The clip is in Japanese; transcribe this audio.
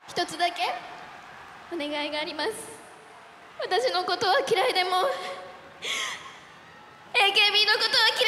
一つだけお願いがあります。私のことは嫌いでも AKB のことは嫌い